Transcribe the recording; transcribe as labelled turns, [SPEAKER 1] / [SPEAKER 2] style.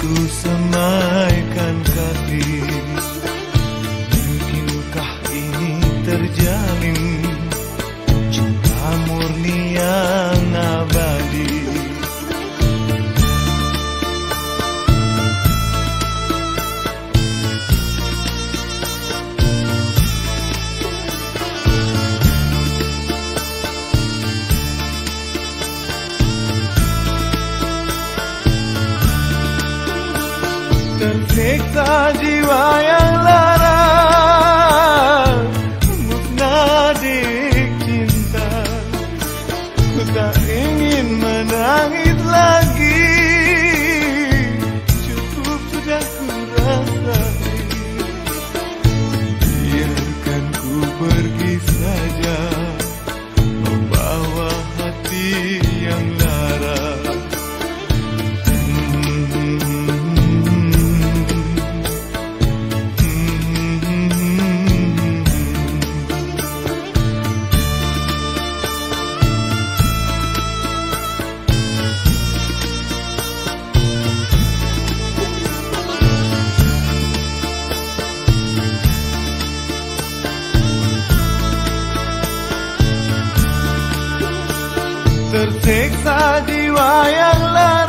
[SPEAKER 1] ku semaikan kaki. Mungkinkah ini terjalin cinta murni yang abadi? Tersiksa jiwa yang lara, musnah cinta. Ku tak ingin menangis lagi, cukup sudah ku rasai. Biarkan ku pergi saja, membawa hati yang lara. Tersiksa jiwa yang lara,